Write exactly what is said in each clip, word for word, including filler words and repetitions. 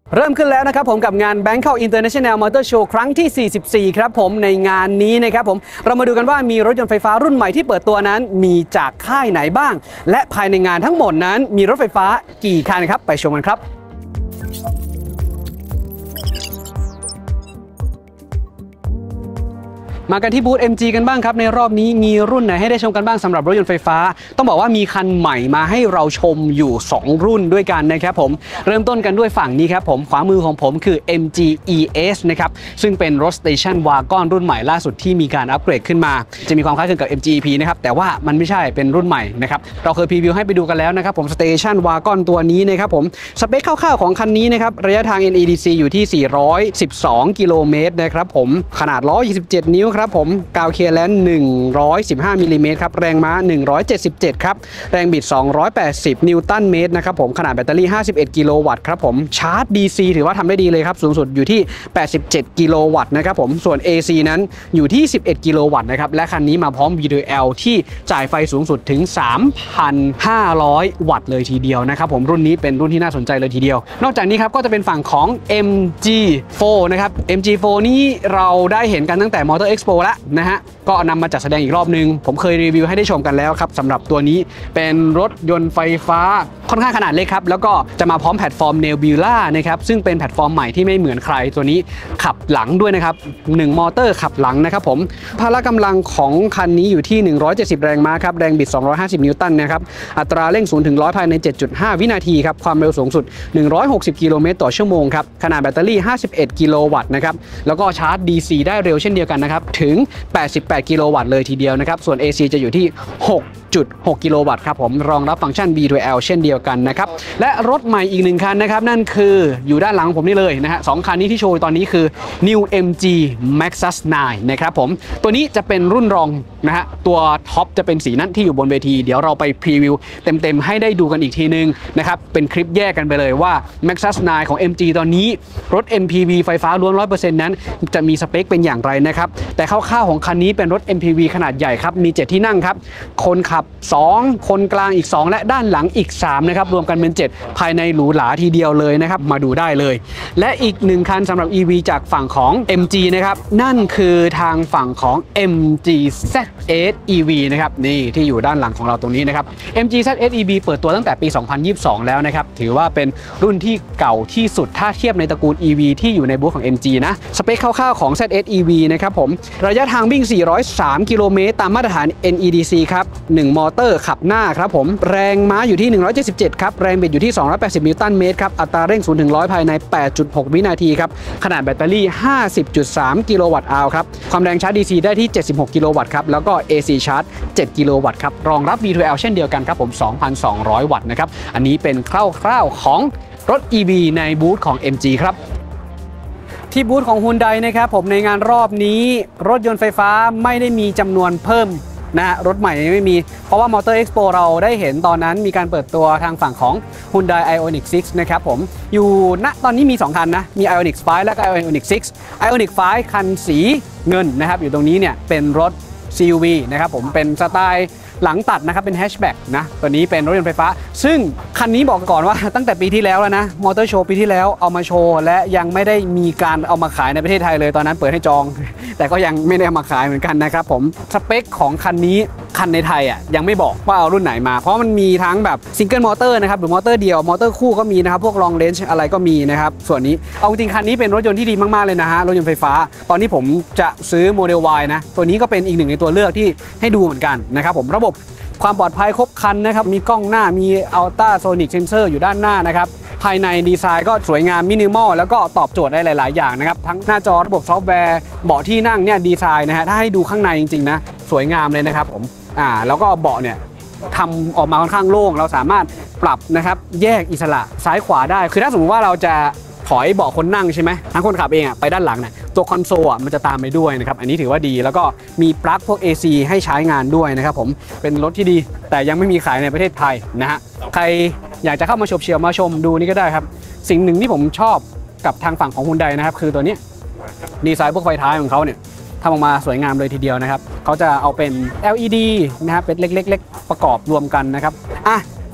เริ่มขึ้นแล้วนะครับผมกับงาน Bangkok International Motor Show ครั้งที่ สี่สิบสี่ ครับผมในงานนี้นะครับผมเรามาดูกันว่ามีรถยนต์ไฟฟ้ารุ่นใหม่ที่เปิดตัวนั้นมีจากค่ายไหนบ้างและภายในงานทั้งหมดนั้นมีรถไฟฟ้ากี่คันครับไปชมกันครับมากันที่บูธ เอ็ม จี กันบ้างครับในรอบนี้มีรุ่นไหนให้ได้ชมกันบ้างสำหรับรถยนต์ไฟฟ้าต้องบอกว่ามีคันใหม่มาให้เราชมอยู่สองรุ่นด้วยกันนะครับผมเริ่มต้นกันด้วยฝั่งนี้ครับผมขวามือของผมคือ เอ็ม จี อี เอส นะครับซึ่งเป็นรถสเตชันวากอนรุ่นใหม่ล่าสุดที่มีการอัปเกรดขึ้นมาจะมีความคล้ายคลึงกับ เอ็ม จี อี พี นะครับแต่ว่ามันไม่ใช่เป็นรุ่นใหม่นะครับเราเคยพรีวิวให้ไปดูกันแล้วนะครับผมสเตชันวากอนตัวนี้นะครับผมสเปคคร่าวๆของคันนี้นะครับระยะทาง เอ็น อี ดี ซี อยู่ที่สี่ร้อยสิบสองกิโลเมตรนะครับผมขนาดล้อยี่สิบเจ็ดนิ้วครับผมกาวเคลียร์แลนด์หนึ่งร้อยสิบห้ามิลลิเมตรครับแรงม้าหนึ่งร้อยเจ็ดสิบเจ็ดครับแรงบิดสองร้อยแปดสิบนิวตันเมตรนะครับผมขนาดแบตเตอรี่ห้าสิบเอ็ดกิโลวัตต์ครับผมชาร์จ ดี ซี ถือว่าทำได้ดีเลยครับสูงสุดอยู่ที่แปดสิบเจ็ดกิโลวัตต์นะครับผมส่วน เอ ซี นั้นอยู่ที่สิบเอ็ดกิโลวัตต์นะครับและคันนี้มาพร้อม วี ดี แอล ที่จ่ายไฟสูงสุดถึง สามพันห้าร้อย วัตต์เลยทีเดียวนะครับผมรุ่นนี้เป็นรุ่นที่น่าสนใจเลยทีเดียวนอกจากนี้ครับก็จะเป็นฝั่งของ เอ็ม จี โฟร์ นะครับ เอ็ม จี โฟร์ นี่เราได้เห็นกันตั้งแต่ Motor Expo แล้วนะฮะก็นำมาจัดแสดงอีกรอบนึงผมเคยรีวิวให้ได้ชมกันแล้วครับสำหรับตัวนี้เป็นรถยนต์ไฟฟ้าค่อนข้างขนาดเล็กครับแล้วก็จะมาพร้อมแพลตฟอร์ม Nebula นะครับซึ่งเป็นแพลตฟอร์มใหม่ที่ไม่เหมือนใครตัวนี้ขับหลังด้วยนะครับหนึ่งมอเตอร์ขับหลังนะครับผมพละกำลังของคันนี้อยู่ที่หนึ่งร้อยเจ็ดสิบแรงม้าครับแรงบิดสองร้อยห้าสิบนิวตันนะครับอัตราเร่งศูนย์ถึงร้อยภายใน เจ็ดจุดห้า วินาทีครับความเร็วสูงสุดหนึ่งร้อยหกสิบกิโลเมตรต่อชั่วโมงครับขนาดแบตเตอรี่ห้าสิบเอ็ดกิโลวัตต์นะครับแล้วก็ชาร์จ ดี ซี ได้เร็วเช่นเดียวกันนะครับถึงแปดสิบแปดกิโลวัตต์เลยทีเดียวนะครับส่วน เอ ซี จะอยู่ที่หกจุดหก กิโลวัตต์ครับผมรองรับฟังก์ชัน วี ดี แอล เช่นเดียวกันนะครับและรถใหม่อีกหนึ่งคันนะครับนั่นคืออยู่ด้านหลังผมนี่เลยนะฮะสองคันนี้ที่โชว์ตอนนี้คือ New เอ็ม จี Maxus ไนน์ นะครับผมตัวนี้จะเป็นรุ่นรองนะฮะตัวท็อปจะเป็นสีนั้นที่อยู่บนเวทีเดี๋ยวเราไปพรีวิวเต็มๆให้ได้ดูกันอีกทีนึงนะครับเป็นคลิปแยกกันไปเลยว่า Maxus ไนน์ ของ เอ็ม จี ตอนนี้รถ เอ็ม พี วี ไฟฟ้าล้วน ร้อยเปอร์เซ็นต์ นั้นจะมีสเปคเป็นอย่างไรนะครับแต่คร่าวๆของคันนี้เป็นรถ เอ็ม พี วี ขนาดใหญ่ครับมีเจ็ดที่นั่งครับคนขับสองคนกลางอีกสองและด้านหลังอีกสามนะครับรวมกันเป็นเจ็ดภายในหรูหราทีเดียวเลยนะครับมาดูได้เลยและอีกหนึ่งคันสำหรับ อี วี จากฝั่งของ เอ็ม จี นะครับนั่นคือทางฝั่งของ เอ็ม จี แซด เอส อี วี นะครับนี่ที่อยู่ด้านหลังของเราตรงนี้นะครับ เอ็ม จี แซด เอส อี วี เปิดตัวตั้งแต่ปี สองพันยี่สิบสอง แล้วนะครับถือว่าเป็นรุ่นที่เก่าที่สุดถ้าเทียบในตระกูล อี วี ที่อยู่ในบูธของ เอ็ม จี นะสเปคคร่าวๆของ แซด เอส อี วี นะครับผมระยะทางวิ่งสี่ร้อยสามกิโลเมตรตามมาตรฐาน เอ็น อี ดี ซี ครับหนึ่งมอเตอร์ขับหน้าครับผมแรงม้าอยู่ที่หนึ่งร้อยเจ็ดสิบเจ็ดครับแรงบิดอยู่ที่สองร้อยแปดสิบนิวตันเมตรครับอัตราเร่งศูนย์ถึงร้อยภายใน แปดจุดหก วินาทีครับขนาดแบตเตอรี่ ห้าสิบจุดสาม กิโลวัตต์อาวครับความแรงชาร์จ ดี ซี ได้ที่เจ็ดสิบหกกิโลวัตต์ครับแล้วก็ เอ ซี ชาร์จ เจ็ดกิโลวัตต์ครับรองรับ วี ดี แอล เช่นเดียวกันครับผม สองพันสองร้อย วัตต์นะครับอันนี้เป็นคร่าวๆของรถ อี วี ในบูธของ เอ็ม จี ครับที่บูธของ Hyundai นะครับผมในงานรอบนี้รถยนต์ไฟฟ้าไม่ได้มีจำนวนเพิ่มนะรถใหม่ไม่มีเพราะว่า Motor Expo เราได้เห็นตอนนั้นมีการเปิดตัวทางฝั่งของ Hyundai Ioniq ซิกซ์ นะครับผมอยู่ณตอนนี้มีสองคันนะมี Ioniq ไฟว์ และก็ Ioniq ซิกซ์ Ioniq ไฟว์ คันสีเงินนะครับอยู่ตรงนี้เนี่ยเป็นรถ ซี ยู วี นะครับผมเป็นสไตล์หลังตัดนะครับเป็นแฮชแบ็กนะตัวนี้เป็นรถยนต์ไฟฟ้าซึ่งคันนี้บอกก่อนว่าตั้งแต่ปีที่แล้วแล้วนะมอเตอร์โชว์ปีที่แล้วเอามาโชว์และยังไม่ได้มีการเอามาขายในประเทศไทยเลยตอนนั้นเปิดให้จองแต่ก็ยังไม่ได้เอามาขายเหมือนกันนะครับผมสเปคของคันนี้คันในไทยอ่ะยังไม่บอกว่าเอารุ่นไหนมาเพราะมันมีทั้งแบบซิงเกิลมอเตอร์นะครับหรือมอเตอร์เดียวมอเตอร์คู่ก็มีนะครับพวกลองเรนจ์อะไรก็มีนะครับส่วนนี้เอาจริงคันนี้เป็นรถยนต์ที่ดีมากๆเลยนะฮะรถยนต์ไฟฟ้าตอนนี้ผมจะซื้อโมเดล Y นะตัวนี้ก็เป็นอีกหนึ่งในตัวเลือกที่ให้ดูเหมือนกันนะครับผมระบบความปลอดภัยครบครันนะครับมีกล้องหน้ามีอัลตราโซนิกเซนเซอร์อยู่ด้านหน้านะครับภายในดีไซน์ก็สวยงามมินิมอลแล้วก็ตอบโจทย์ได้หลายๆอย่างนะครับทั้งหน้าจอระบบซอฟต์แวร์เบาะที่นั่งเนี่ยดีไซน์นะฮะถ้าให้ดูข้างในจริงๆนะสวยงามเลยนะครับผมอ่าแล้วก็เบาะเนี่ยทำออกมาค่อนข้างโล่งเราสามารถปรับนะครับแยกอิสระซ้ายขวาได้คือถ้าสมมติว่าเราจะถอยเบาะคนนั่งใช่ไหมทั้งคนขับเองอ่ะไปด้านหลังเนี่ยตัวคอนโซลอ่ะมันจะตามไปด้วยนะครับอันนี้ถือว่าดีแล้วก็มีปลั๊กพวก เอ ซี ให้ใช้งานด้วยนะครับผมเป็นรถที่ดีแต่ยังไม่มีขายในประเทศไทยนะฮะใครอยากจะเข้ามาชมเชียวมาชมดูนี่ก็ได้ครับสิ่งหนึ่งที่ผมชอบกับทางฝั่งของ Hyundai นะครับคือตัวนี้ดีไซน์พวกไฟท้ายของเขาเนี่ยทำออกมาสวยงามเลยทีเดียวนะครับเขาจะเอาเป็น แอล อี ดี นะครับเป็นเล็กๆประกอบรวมกันนะครับอ่ะ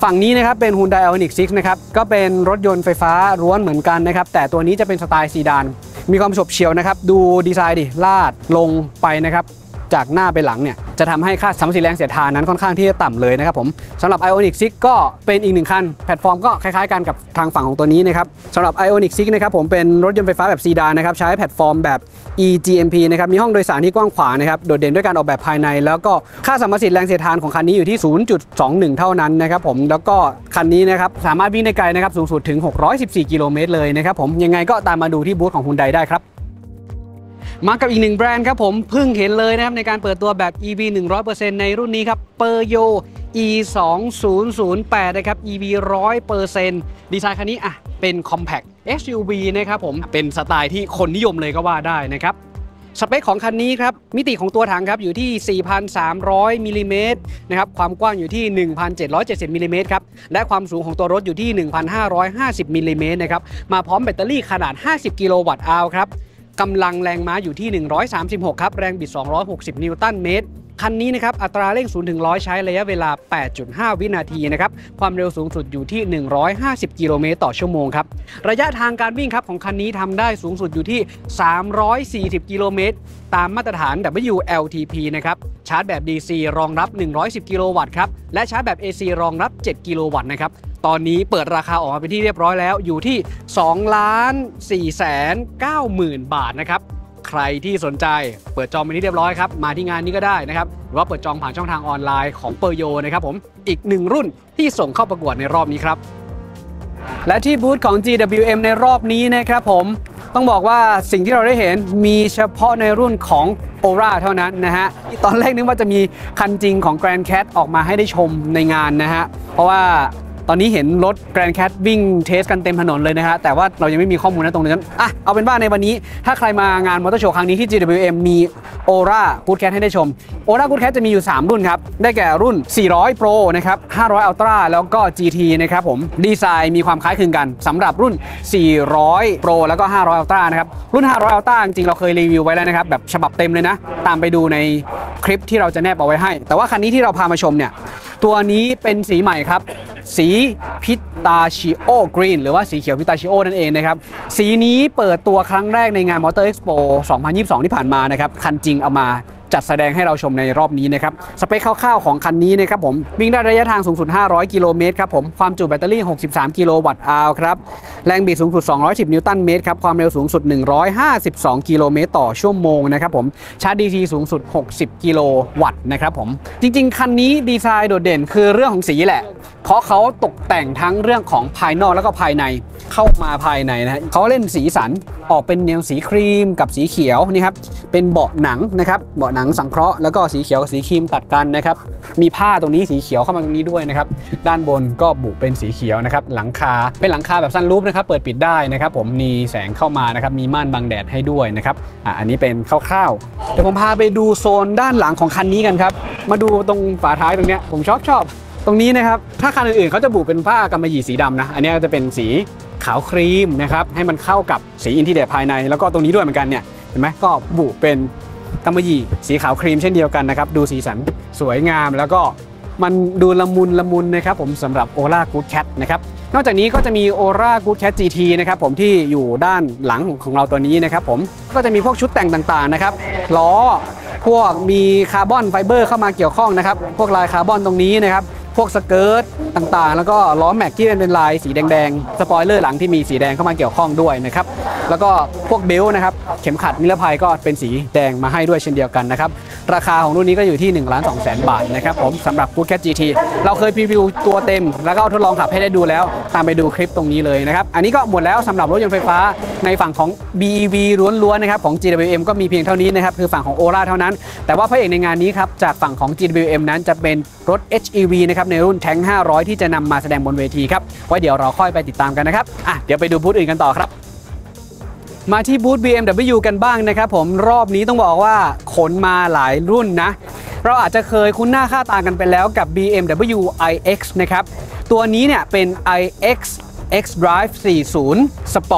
ฝั่งนี้นะครับเป็น Hyundai Ioniq ซิกซ์นะครับก็เป็นรถยนต์ไฟฟ้าล้วนเหมือนกันนะครับแต่ตัวนี้จะเป็นสไตล์ซีดานมีความฉบเฉี่ยวนะครับดูดีไซน์ดิลาดลงไปนะครับจากหน้าไปหลังเนี่ยจะทำให้ค่าสัมผัสแรงเสียดทานนั้นค่อนข้างที่จะต่ำเลยนะครับผมสำหรับ Ioniq ซิกซ์ก็เป็นอีกหนึ่งคันแพลตฟอร์มก็คล้ายๆกันกับทางฝั่งของตัวนี้นะครับสำหรับ Ioniq ซิกซ์นะครับผมเป็นรถยนต์ไฟฟ้าแบบซีดานนะครับใช้แพลตฟอร์มแบบ อี จี เอ็ม พี นะครับมีห้องโดยสารที่กว้างขวางนะครับโดดเด่นด้วยการออกแบบภายในแล้วก็ค่าสัมผัสแรงเสียดทานของคันนี้อยู่ที่ ศูนย์จุดสองหนึ่ง เท่านั้นนะครับผมแล้วก็คันนี้นะครับสามารถวิ่งได้ไกลนะครับสูงสุดถึงหกร้อยสิบสี่กิโลเมตรเลยนะครับผมยังไงก็ตามมาดูที่บูธของ Hyundai ได้ครับมากับอีกหนึ่งแบรนด์ครับผมเพิ่งเห็นเลยนะครับในการเปิดตัวแบบ อี วี หนึ่งร้อยเปอร์เซ็นต์ ในรุ่นนี้ครับ Peugeot อี สองพันแปด นะครับ อี วี หนึ่งร้อยเปอร์เซ็นต์ ดีไซน์คันนี้อ่ะเป็น Compact เอส ยู วี นะครับผมเป็นสไตล์ที่คนนิยมเลยก็ว่าได้นะครับสเปคของคันนี้ครับมิติของตัวถังครับอยู่ที่ สี่พันสามร้อย มิลลิเมตรนะครับความกว้างอยู่ที่ หนึ่งพันเจ็ดร้อยเจ็ดสิบ มิลลิเมตรครับและความสูงของตัวรถอยู่ที่ หนึ่งพันห้าร้อยห้าสิบ มิลลิเมตรนะครับมาพร้อมแบตเตอรี่ขนาดห้าสิบกิโลวัตต์อาวครับกำลังแรงม้าอยู่ที่หนึ่งร้อยสามสิบหกครับแรงบิดสองร้อยหกสิบนิวตันเมตรคันนี้นะครับอัตราเร่งศูนย์ถึงร้อยใช้ระยะเวลา แปดจุดห้า วินาทีนะครับความเร็วสูงสุดอยู่ที่หนึ่งร้อยห้าสิบกิโลเมตรต่อชั่วโมงครับระยะทางการวิ่งครับของคันนี้ทำได้สูงสุดอยู่ที่สามร้อยสี่สิบกิโลเมตรตามมาตรฐาน ดับเบิลยู แอล ที พี นะครับชาร์จแบบ ดี ซี รองรับหนึ่งร้อยสิบกิโลวัตต์ครับและชาร์จแบบ เอ ซี รองรับเจ็ดกิโลวัตต์นะครับตอนนี้เปิดราคาออกมาเป็นที่เรียบร้อยแล้วอยู่ที่ สองล้านสี่แสนเก้าหมื่น บาทนะครับใครที่สนใจเปิดจองไปที่เรียบร้อยครับมาที่งานนี้ก็ได้นะครับหรือว่าเปิดจองผ่านช่องทางออนไลน์ของ Peugeot นะครับผมอีกหนึ่งรุ่นที่ส่งเข้าประกวดในรอบนี้ครับและที่บูธของ จี ดับเบิลยู เอ็ม ในรอบนี้นะครับผมต้องบอกว่าสิ่งที่เราได้เห็นมีเฉพาะในรุ่นของ Aura เท่านั้นนะฮะตอนแรกนึกว่าจะมีคันจริงของ Grand Cat ออกมาให้ได้ชมในงานนะฮะเพราะว่าตอนนี้เห็นรถ Grand Cat วิ่งเทสกันเต็มถนนเลยนะฮะแต่ว่าเรายังไม่มีข้อมูลนะตรงนั้นอ่ะเอาเป็นว่าในวันนี้ถ้าใครมางานมอเตอร์โชว์ครั้งนี้ที่ จี ดับเบิลยู เอ็ม มี Aura Good Cat ให้ได้ชม Aura Good Cat จะมีอยู่สามรุ่นครับได้แก่รุ่นสี่ร้อย Pro นะครับห้าร้อย Ultra แล้วก็ จี ที นะครับผมดีไซน์มีความคล้ายคลึงกันสำหรับรุ่นสี่ร้อย Pro แล้วก็ห้าร้อย Ultra นะครับรุ่นห้าร้อย Ultra จริงๆเราเคยรีวิวไว้แล้วนะครับแบบฉบับเต็มเลยนะตามไปดูในคลิปที่เราจะแนบเอาไว้ให้แต่ว่าคันนี้ที่เราพามาชมเนี่ยตัวนี้เป็นสีใหม่ครับสีพิตาชิโอกรีนหรือว่าสีเขียวพิตาชิโอนั่นเองนะครับสีนี้เปิดตัวครั้งแรกในงาน Motor Expo สองพันยี่สิบสองที่ผ่านมานะครับคันจริงเอามาจัดแสดงให้เราชมในรอบนี้นะครับสเปคคร่าวๆของคันนี้นะครับผมวิ่งได้ระยะทางสูงสุดห้าร้อยกิโลเมตรครับผมความจุแบตเตอรี่หกสิบสามกิโลวัตต์อาวครับแรงบิดสูงสุดสองร้อยสิบนิวตันเมตรครับความเร็วสูงสุดหนึ่งร้อยห้าสิบสองกิโลเมตรต่อชั่วโมงนะครับผมชาร์จ ดี ซี สูงสุดหกสิบกิโลวัตต์นะครับผมจริงๆคันนี้ดีไซน์โดดเด่นคือเรื่องของสีแหละเพราะเขาตกแต่งทั้งเรื่องของภายนอกแล้วก็ภายในเข้ามาภายในนะฮะเขาเล่นสีสันออกเป็นแนวสีครีมกับสีเขียวนี่ครับเป็นเบาะหนังนะครับเบาะหนังสังเคราะห์แล้วก็สีเขียวกับสีครีมตัดกันนะครับมีผ้าตรงนี้สีเขียวเข้ามาตรงนี้ด้วยนะครับด้านบนก็บุเป็นสีเขียวนะครับหลังคาเป็นหลังคาแบบซันรูฟนะครับเปิดปิดได้นะครับผมมีแสงเข้ามานะครับมีม่านบังแดดให้ด้วยนะครับอ่ะอันนี้เป็นคร่าวๆเดี๋ยวผมพาไปดูโซนด้านหลังของคันนี้กันครับมาดูตรงฝาท้ายตรงเนี้ยผมชอบชอบตรงนี้นะครับถ้าคันอื่นๆเขาจะบุเป็นผ้ากำมะหยี่สีดำนะอันนี้จะเป็นสีขาวครีมนะครับให้มันเข้ากับสีอินทีเรียภายในแล้วก็ตรงนี้ด้วยเหมือนกันเนี่ยเห็นไหมก็บุเป็นกำมะหยี่สีขาวครีมเช่นเดียวกันนะครับดูสีสันสวยงามแล้วก็มันดูละมุนละมุนนะครับผมสำหรับ Aura Good Cat นะครับนอกจากนี้ก็จะมี Aura Good Cat จี ที นะครับผมที่อยู่ด้านหลังของเราตัวนี้นะครับผมก็จะมีพวกชุดแต่งต่างๆนะครับล้อพวกมีคาร์บอนไฟเบอร์เข้ามาเกี่ยวข้องนะครับพวกลายคาร์บอนตรงนี้นะครับพวกสเกิร์ตต่างๆแล้วก็ล้อแม็กที่เป็นลายสีแดงๆสปอยเลอร์หลังที่มีสีแดงเข้ามาเกี่ยวข้องด้วยนะครับแล้วก็พวกเบลต์นะครับเข็มขัดนิรภัยก็เป็นสีแดงมาให้ด้วยเช่นเดียวกันนะครับราคาของรุ่นนี้ก็อยู่ที่ หนึ่งล้านสองแสน บาทนะครับผมสำหรับ Good Cat จี ที เราเคยพรีวิวตัวเต็มแล้วก็ทดลองขับให้ได้ดูแล้วตามไปดูคลิปตรงนี้เลยนะครับอันนี้ก็หมดแล้วสำหรับรถยนต์ไฟฟ้าในฝั่งของ บี อี วี ล้วนๆนะครับของ จี ดับเบิลยู เอ็ม ก็มีเพียงเท่านี้นะครับคือฝั่งของ Aura เท่านั้นแต่ว่าพระเอกในงานนี้ครับจากฝั่งของ จี ดับเบิลยู เอ็ม นั้นจะเป็นรถ เอช อี วี นะครับในรุ่น Tank ห้าร้อยที่จะนำมาแสดงบนเวทีครับไว้เดี๋ยวเราค่อยไปติดตามกันนะครับอ่ะเดี๋ยวไปดูบูธอื่นกันต่อครับมาที่บูธ บี เอ็ม ดับเบิลยู กันบ้างนะครับผมรอบนี้ต้องบอกว่าขนมาหลายรุ่นนะเราอาจจะเคยคุ้นหน้าค่าตากันไปแล้วกับ บี เอ็ม ดับเบิลยู ไอ เอ็กซ์ นะครับตัวนี้เนี่ยเป็น ไอ เอ็กซ์ X-Drive สี่สิบ Sport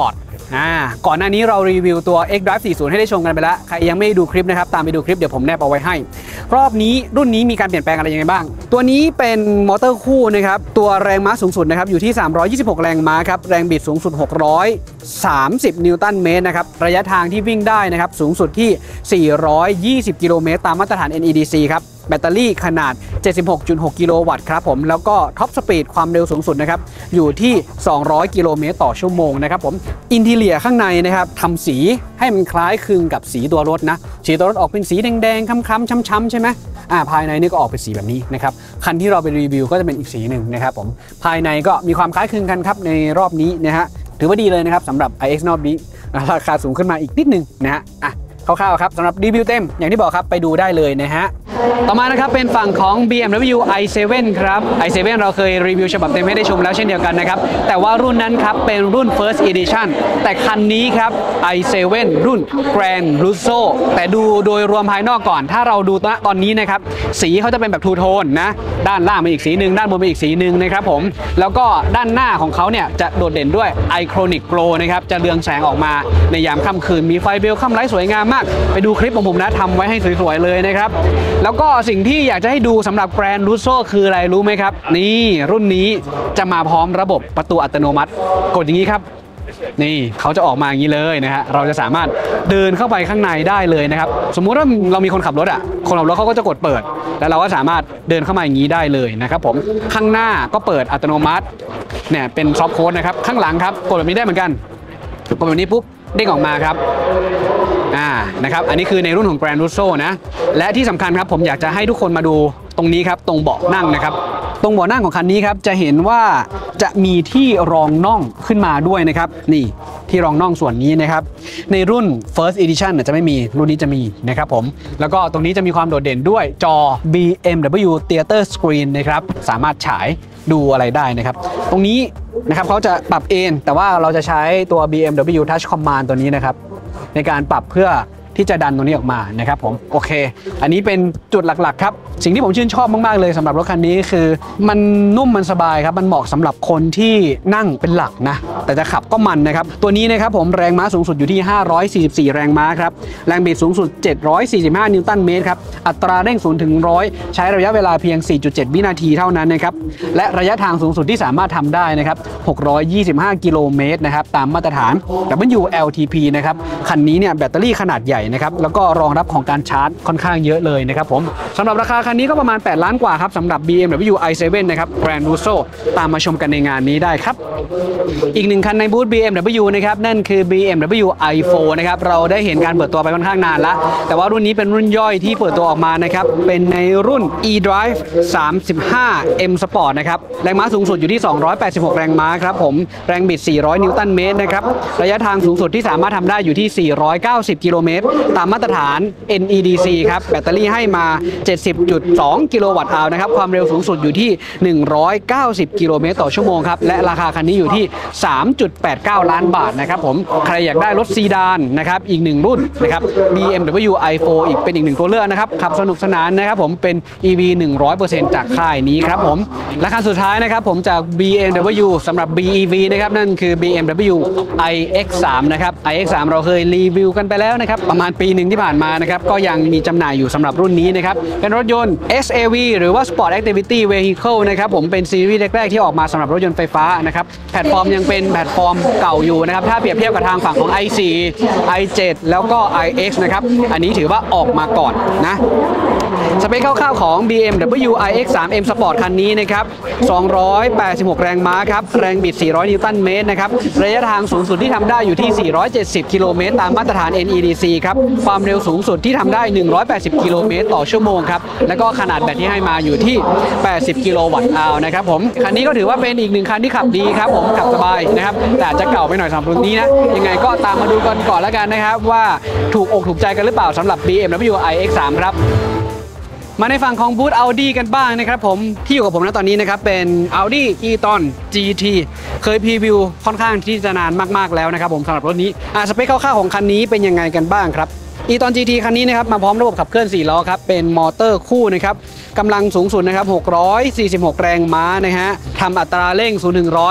อ่าก่อนหน้านี้เรารีวิวตัว xDrive สี่สิบให้ได้ชมกันไปแล้วใครยังไม่ดูคลิปนะครับตามไปดูคลิปเดี๋ยวผมแนบเอาไว้ให้รอบนี้รุ่นนี้มีการเปลี่ยนแปลงอะไรยังไงบ้างตัวนี้เป็นมอเตอร์คู่นะครับตัวแรงม้าสูงสุดนะครับอยู่ที่สามร้อยยี่สิบหกแรงม้าครับแรงบิดสูงสุดหกร้อยสามสิบนิวตันเมตรนะครับระยะทางที่วิ่งได้นะครับสูงสุดที่สี่ร้อยยี่สิบกิโลเมตรตามมาตรฐาน เอ็น อี ดี ซี ครับแบตเตอรี่ขนาด เจ็ดสิบหกจุดหก กิโลวัตต์ครับผมแล้วก็ท็อปสปีดความเร็วสูงสุดนะครับอยู่ที่สองร้อยกิโลเมตรต่อชั่วโมงนะครับผมอินทีเรียข้างในนะครับทำสีให้มันคล้ายคลึงกับสีตัวรถนะสีตัวรถออกเป็นสีแดงๆค้ำๆช้ำๆใช่ไหมอ่าภายในนี่ก็ออกเป็นสีแบบนี้นะครับคันที่เราไปรีวิวก็จะเป็นอีกสีหนึ่งนะครับผมภายในก็มีความคล้ายคลึงกันครับในรอบนี้นะฮะถือว่าดีเลยนะครับสำหรับ ไอ เอ็กซ์ รอบนี้ราคาสูงขึ้นมาอีกนิดนึงนะฮะอ่ะคร่าวๆครับสำหรับรีวิวเต็มอย่างที่บอกครับไปดูได้เลยนะฮะต่อมานะครับเป็นฝั่งของ บี เอ็ม ดับเบิลยู ไอ เซเว่น ครับ ไอ เซเว่น เราเคยรีวิวฉบับเต็มให้ได้ชมแล้วเช่นเดียวกันนะครับแต่ว่ารุ่นนั้นครับเป็นรุ่น First Edition แต่คันนี้ครับ ไอ เซเว่น รุ่น Grand Lusso แต่ดูโดยรวมภายนอกก่อนถ้าเราดูตอนนี้นะครับสีเขาจะเป็นแบบทูโทนนะด้านล่างเป็นอีกสีหนึ่งด้านบนเป็นอีกสีหนึ่งนะครับผมแล้วก็ด้านหน้าของเขาเนี่ยจะโดดเด่นด้วย Iconic Glow นะครับจะเรืองแสงออกมาในยามค่ำคืนมีไฟเบลค่ำไลท์สวยงามมากไปดูคลิปของผมนะทำไว้ให้สวยๆเลยนะครับแล้วก็สิ่งที่อยากจะให้ดูสำหรับ Grand Lusso คืออะไรรู้ไหมครับนี่รุ่นนี้จะมาพร้อมระบบประตูอัตโนมัติกดอย่างนี้ครับนี่เขาจะออกมาอย่างนี้เลยนะฮะเราจะสามารถเดินเข้าไปข้างในได้เลยนะครับสมมุติว่าเรามีคนขับรถอ่ะคนขับรถเขาก็จะกดเปิดแล้วเราก็สามารถเดินเข้ามาอย่างนี้ได้เลยนะครับผมข้างหน้าก็เปิดอัตโนมัติเนี่ยเป็นซอฟต์โค้ดนะครับข้างหลังครับกดแบบนี้ได้เหมือนกันกดแบบนี้ปุ๊บเด้งออกมาครับอ่านะครับอันนี้คือในรุ่นของ Grand Lusso นะและที่สำคัญครับผมอยากจะให้ทุกคนมาดูตรงนี้ครับตรงเบาะนั่งนะครับตรงเบาะนั่งของคันนี้ครับจะเห็นว่าจะมีที่รองน่องขึ้นมาด้วยนะครับนี่ที่รองน่องส่วนนี้นะครับในรุ่น First Edition จะไม่มีรุ่นนี้จะมีนะครับผมแล้วก็ตรงนี้จะมีความโดดเด่นด้วยจอ บี เอ็ม ดับเบิลยู Theater Screen นะครับสามารถฉายดูอะไรได้นะครับตรงนี้นะครับเขาจะปรับเอนแต่ว่าเราจะใช้ตัว บี เอ็ม ดับเบิลยู Touch Command ตัวนี้นะครับในการปรับเพื่อที่จะดันตรงนี้ออกมานะครับผมโอเคอันนี้เป็นจุดหลักๆครับสิ่งที่ผมชื่นชอบมากๆเลยสำหรับรถคันนี้คือมันนุ่มมันสบายครับมันเหมาะสำหรับคนที่นั่งเป็นหลักนะแต่จะขับก็มันนะครับตัวนี้นะครับผมแรงม้าสูงสุดอยู่ที่ห้าร้อยสี่สิบสี่แรงม้าครับแรงบิดสูงสุดเจ็ดร้อยสี่สิบห้านิวตันเมตรครับอัตราเร่งศูนย์ถึงหนึ่งร้อยใช้ระยะเวลาเพียง สี่จุดเจ็ด วินาทีเท่านั้นนะครับและระยะทางสูงสุดที่สามารถทำได้นะครับหกร้อยยี่สิบห้ากิโลเมตรนะครับตามมาตรฐาน ดับเบิลยู แอล ที พี นะครับคันนี้เนี่ยแบตเตอรี่ขนาดใหญ่นะครับแล้วก็รองรับของการชาร์จค่อนข้างเยอะเลยนะครับผมสำหรับราคาคันนี้ก็ประมาณแปดล้านกว่าครับสำหรับ บี เอ็ม ดับเบิลยู ไอ เซเว่น นะครับ Grand Lusso ตามมาชมกันในงานนี้ได้ครับอีกหนึ่งคันในบูธ บี เอ็ม ดับเบิลยู นะครับนั่นคือ บี เอ็ม ดับเบิลยู ไอ โฟร์ นะครับเราได้เห็นการเปิดตัวไปค่อนข้างนานแล้วแต่ว่ารุ่นนี้เป็นรุ่นย่อยที่เปิดตัวออกมานะครับเป็นในรุ่น eDrive สามสิบห้า เอ็ม Sport นะครับแรงม้าสูงสุดอยู่ที่สองร้อยแปดสิบหกแรงม้าครับผมแรงบิดสี่ร้อยนิวตันเมตรนะครับระยะทางสูงสุดที่สามารถทำได้อยู่ที่สี่ร้อยเก้าสิบกิโลเมตรตามมาตรฐาน เอ็น อี ดี ซี ครับแบตเตอรี่ให้มา เจ็ดสิบจุดสอง กิโลวัตต์อาวนะครับความเร็วสูงสุดอยู่ที่หนึ่งร้อยเก้าสิบกิโลเมตรต่อชั่วโมงครับและราคาคันนี้อยู่ที่ สามจุดแปดเก้า ล้านบาทนะครับผมใครอยากได้รถซีดานนะครับอีกหนึ่งรุ่นนะครับ บี เอ็ม ดับเบิลยู ไอ โฟร์ อีกเป็นอีกหนึ่งตัวเลือกนะครับขับสนุกสนานนะครับผมเป็น อี วี หนึ่งร้อยเปอร์เซ็นต์ จากค่ายนี้ครับผมและคันสุดท้ายนะครับผมจาก บี เอ็ม ดับเบิลยู สำหรับ บี อี วี นะครับนั่นคือ บี เอ็ม ดับเบิลยู ไอ เอ็กซ์ สาม นะครับ ไอ เอ็กซ์ สาม เราเคยรีวิวกันไปแล้วนะครับประมาณปีหนึ่งที่ผ่านมานะครับก็ยังมีจำหน่ายอยู่สำหรับรุ่นนี้นะครับเป็นรถยนต์ เอส เอ วี หรือว่า Sport Activity Vehicle นะครับผมเป็นซีรีส์แรกๆที่ออกมาสำหรับรถยนต์ไฟฟ้านะครับแพลตฟอร์มยังเป็นแพลตฟอร์มเก่าอยู่นะครับถ้าเปรียบเทียบกับทางฝั่งของ ไอ โฟร์ ไอ เซเว่น แล้วก็ ไอ เอ็กซ์ นะครับอันนี้ถือว่าออกมาก่อนนะสเปคคร่าวๆของ บี เอ็ม ดับเบิลยู ไอ เอ็กซ์ สาม เอ็ม Sport คันนี้นะครับสองร้อยแปดสิบหกแรงม้าครับแรงบิดสี่ร้อยนิวตันเมตรนะครับระยะทางสูงสุดที่ทำได้อยู่ที่สี่ร้อยเจ็ดสิบกิโลเมตรตามมาตรฐาน เอ็น อี ดี ซี ครับความเร็วสูงสุดที่ทำได้หนึ่งร้อยแปดสิบกิโลเมตรต่อชั่วโมงครับแล้วก็ขนาดแบตที่ให้มาอยู่ที่แปดสิบกิโลวัตต์อาวนะครับผมคันนี้ก็ถือว่าเป็นอีกหนึ่งคันที่ขับดีครับผมขับสบายนะครับแต่อาจจะเก่าไปหน่อยสำหรับรุ่นนี้นะยังไงก็ตามมาดูกันก่อนแล้วกันนะครับว่าถูกอกถูกใจกันหรือเปล่าสำหรับ บี เอ็ม ดับเบิลยู ไอ เอ็กซ์ สาม ครับมาในฝั่งของบูธ Audi กันบ้างนะครับผมที่อยู่กับผมณตอนนี้นะครับเป็น Audi e-tron จี ที เคยพรีวิวค่อนข้างที่จะนานมากๆแล้วนะครับผมสำหรับรถนี้อ่าสเปคคร่าวๆของคันนี้เป็นยังไงกันบ้างครับ e-tron จี ที คันนี้นะครับมาพร้อมระบบขับเคลื่อนสี่ล้อครับเป็นมอเตอร์คู่นะครับกำลังสูงสุดนะครับหกร้อยสี่สิบหกแรงม้านะฮะทำอัตราเร่งศูนย์ถึงหนึ่งร้อย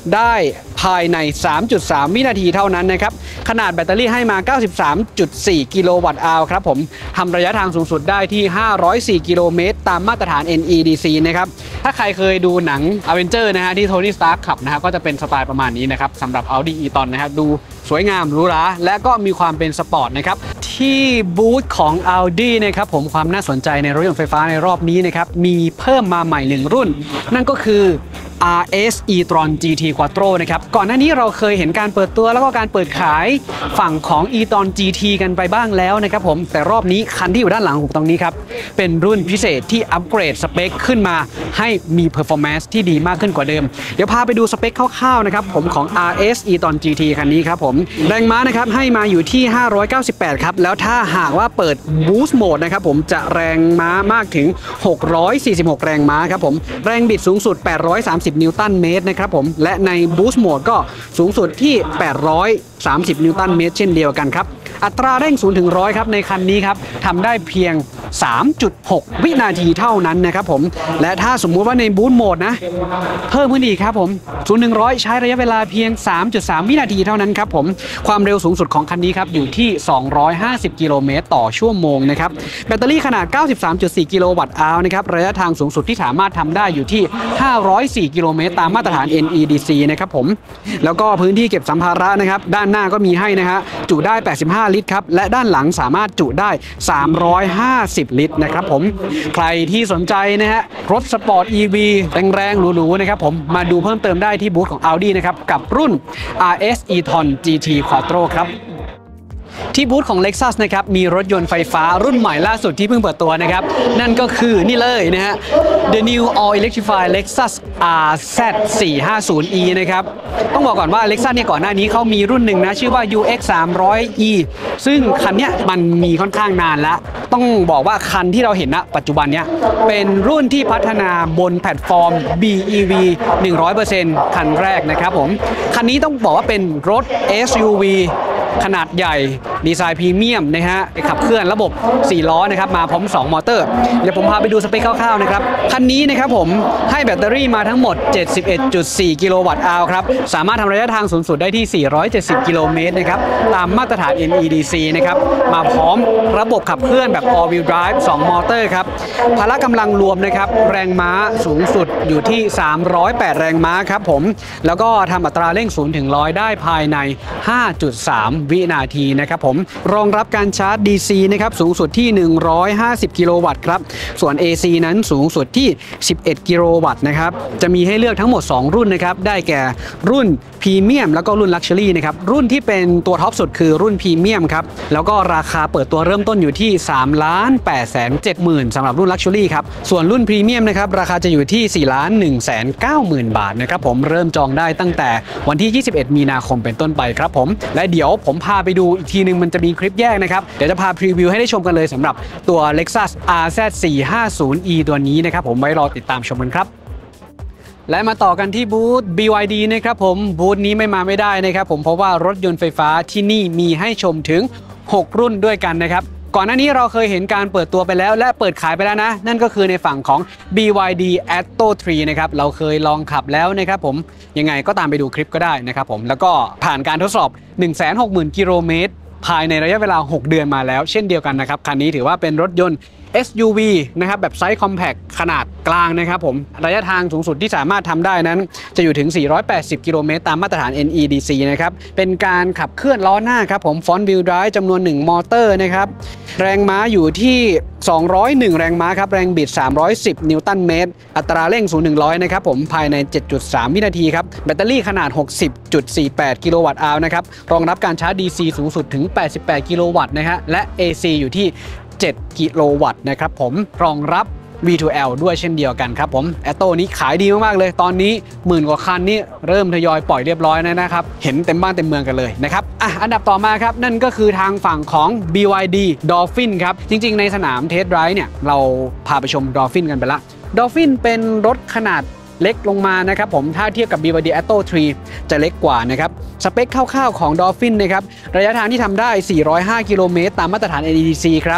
ได้ภายใน สามจุดสาม วินาทีเท่านั้นนะครับขนาดแบตเตอรี่ให้มา เก้าสิบสามจุดสี่ กิโลวัตต์อาวครับผมทำระยะทางสูงสุดได้ที่ ห้าร้อยสี่ กิโลเมตรตามมาตรฐาน เอ็น อี ดี ซี นะครับถ้าใครเคยดูหนัง Avenger นะฮะที่โทนี่สตาร์คขับนะฮะก็จะเป็นสไตล์ประมาณนี้นะครับสำหรับ Audi e-tron นะครับดูสวยงามหรูหราและก็มีความเป็นสปอร์ตนะครับที่บูธของ Audi นะครับผมความน่าสนใจในรถยนต์ไฟฟ้าในรอบนี้นะครับมีเพิ่มมาใหม่หนึ่งรุ่นนั่นก็คือ อาร์ เอส e-tron จี ที Quattro นะครับก่อนหน้านี้เราเคยเห็นการเปิดตัวแล้วก็การเปิดขายฝั่งของ e-tron จี ที กันไปบ้างแล้วนะครับผมแต่รอบนี้คันที่อยู่ด้านหลังผมตรงนี้ครับเป็นรุ่นพิเศษที่อัปเกรดสเปคขึ้นมาให้มี performance ที่ดีมากขึ้นกว่าเดิมเดี๋ยวพาไปดูสเปคคร่าวๆนะครับผมของ อาร์ เอส e-tron จี ที คันนี้ครับผมแรงม้านะครับให้มาอยู่ที่ห้าร้อยเก้าสิบแปดครับแล้วถ้าหากว่าเปิด Boost Mode นะครับผมจะแรงม้ามากถึงหกร้อยสี่สิบหกแรงม้าครับผมแรงบิดสูงสุดแปดร้อยสามสิบนิวตันเมตรนะครับผมและใน Boost Mode ก็สูงสุดที่แปดร้อยสามสิบนิวตันเมตรเช่นเดียวกันครับอัตราเร่งศูนย์ถึงร้อยครับในคันนี้ครับทำได้เพียง สามจุดหก วินาทีเท่านั้นนะครับผมและถ้าสมมุติว่าใน Boost Mode นะเพิ่มขึ้นอีกครับผมศูนย์ถึงร้อยใช้ระยะเวลาเพียง สามจุดสาม วินาทีเท่านั้นครับผมความเร็วสูงสุดของคันนี้ครับอยู่ที่สองร้อยห้าสิบกิโลเมตรต่อชั่วโมงนะครับแบตเตอรี่ขนาด เก้าสิบสามจุดสี่ กิโลวัตต์อาวนะครับระยะทางสูงสุดที่สามารถทำได้อยู่ที่ห้าร้อยสี่กิโลเมตรตามมาตรฐาน เอ็น อี ดี ซี นะครับผมแล้วก็พื้นที่เก็บสัมภาระนะครับด้านหน้าก็มีให้นะฮะจุได้แปดสิบห้าลิตรครับและด้านหลังสามารถจุได้สามร้อยห้าสิบลิตรนะครับผมใครที่สนใจนะฮะรถสปอร์ต อี วี แรงๆหรูๆนะครับผมมาดูเพิ่มเติมได้ที่บูธของ Audi นะครับกับรุ่น อาร์ เอส e-tron จี ที Quattro ครับที่บูธของ Lexus นะครับมีรถยนต์ไฟฟ้ารุ่นใหม่ล่าสุดที่เพิ่งเปิดตัวนะครับนั่นก็คือนี่เลยนะฮะ The New All Electrified Lexus อาร์ แซด สี่ห้าศูนย์ อี นะครับต้องบอกก่อนว่า Lexus เนี่ยก่อนหน้านี้เขามีรุ่นหนึ่งนะชื่อว่า ยู เอ็กซ์ สามร้อย อี ซึ่งคันเนี้ยมันมีค่อนข้างนานแล้วต้องบอกว่าคันที่เราเห็นณปัจจุบันเนี้ยเป็นรุ่นที่พัฒนาบนแพลตฟอร์ม บี อี วี หนึ่งร้อยเปอร์เซ็นต์ คันแรกนะครับผมคันนี้ต้องบอกว่าเป็นรถ เอส ยู วี ขนาดใหญ่ดีไซน์พรีเมียมนะฮะขับเคลื่อนระบบสี่ล้อนะครับมาพร้อมสองมอเตอร์เดี๋ยวผมพาไปดูสเปคคร่าวๆนะครับคันนี้นะครับผมให้แบตเตอรี่มาทั้งหมด เจ็ดสิบเอ็ดจุดสี่ กิโลวัตต์อาวครับสามารถทำระยะทางสูงสุดได้ที่สี่ร้อยเจ็ดสิบกิโลเมตรนะครับตามมาตรฐาน เอ็น อี ดี ซี นะครับมาพร้อมระบบขับเคลื่อนแบบ All Wheel Drive สองมอเตอร์ครับพละกำลังรวมนะครับแรงม้าสูงสุดอยู่ที่สามร้อยแปดแรงม้าครับผมแล้วก็ทำอัตราเร่งศูนย์ถึงร้อยได้ภายใน ห้าจุดสาม วินาทีนะครับผมรองรับการชาร์จ ดี ซี นะครับสูงสุดที่หนึ่งร้อยห้าสิบกิโลวัตต์ครับส่วน เอ ซี นั้นสูงสุดที่สิบเอ็ดกิโลวัตต์นะครับจะมีให้เลือกทั้งหมดสองรุ่นนะครับได้แก่รุ่นพรีเมียมแล้วก็รุ่นลักชัวรี่นะครับรุ่นที่เป็นตัวท็อปสุดคือรุ่นพรีเมียมครับแล้วก็ราคาเปิดตัวเริ่มต้นอยู่ที่ สามล้านแปดแสนเจ็ดหมื่น สำหรับรุ่นลักชัวรี่ครับส่วนรุ่นพรีเมียมนะครับราคาจะอยู่ที่ สี่ล้านหนึ่งแสนเก้าหมื่น บาทนะครับผมเริ่มจองได้ตั้งแต่วันที่ยี่สิบเอ็ดมีนาคมเป็นต้นไปครับผมและเดี๋ยวผมพาไปดูอีกทีนึงมันจะมีคลิปแยกนะครับเดี๋ยวจะพาพรีวิวให้ได้ชมกันเลยสำหรับตัว Lexus อาร์ แซด สี่ห้าศูนย์ อี ตัวนี้นะครับผมไว้รอติดตามชมกันครับและมาต่อกันที่บูธ บี วาย ดี นะครับผมบูธนี้ไม่มาไม่ได้นะครับผมเพราะว่ารถยนต์ไฟฟ้าที่นี่มีให้ชมถึงหกรุ่นด้วยกันนะครับก่อนหน้านี้เราเคยเห็นการเปิดตัวไปแล้วและเปิดขายไปแล้วนะนั่นก็คือในฝั่งของ บี วาย ดี Atto ทรี นะครับเราเคยลองขับแล้วนะครับผมยังไงก็ตามไปดูคลิปก็ได้นะครับผมแล้วก็ผ่านการทดสอบ หนึ่งแสนหกหมื่น กิโลเมตรภายในระยะเวลาหกเดือนมาแล้วเช่นเดียวกันนะครับคันนี้ถือว่าเป็นรถยนต์ เอส ยู วี นะครับแบบไซส์คอมแพคขนาดกลางนะครับผมระยะทางสูงสุดที่สามารถทำได้นั้นจะอยู่ถึงสี่ร้อยแปดสิบกิโลเมตรตามมาตรฐาน เอ็น อี ดี ซี นะครับเป็นการขับเคลื่อนล้อหน้าครับผม Front Wheel Drive จำนวนหนึ่งมอเตอร์นะครับแรงม้าอยู่ที่สองร้อยเอ็ดแรงม้าครับแรงบิดสามร้อยสิบนิวตันเมตรอัตราเร่งศูนย์ถึงร้อยนะครับผมภายใน เจ็ดจุดสาม วินาทีครับแบตเตอรี่ขนาด หกสิบจุดสี่แปด กิโลวัตต์อาวนะครับรองรับการชาร์จ ดี ซี สูงสุดถึงแปดสิบแปดกิโลวัตต์นะฮะและ เอ ซี อยู่ที่เจ็ดกิโลวัตต์นะครับผมรองรับ วี ทู แอล ด้วยเช่นเดียวกันครับผม Atto นี้ขายดีมากๆเลยตอนนี้หมื่นกว่าคันนี้เริ่มทยอยปล่อยเรียบร้อยแล้วนะครับเห็นเต็มบ้านเต็มเมืองกันเลยนะครับอ่ะอันดับต่อมาครับนั่นก็คือทางฝั่งของ บี วาย ดี Dolphin ครับจริงๆในสนามเทสต์ไดรฟ์เนี่ยเราพาไปชม Dolphin กันไปละ Dolphin เป็นรถขนาดเล็กลงมานะครับผมถ้าเทียบกับ บี วาย ดี Atto ทรี จะเล็กกว่านะครับสเปคคร่าวๆของ Dolphin นะครับระยะทางที่ทำได้สี่ร้อยห้ากิโลเมตรตามมาตรฐาน เอ็น อี ดี ซี ครับ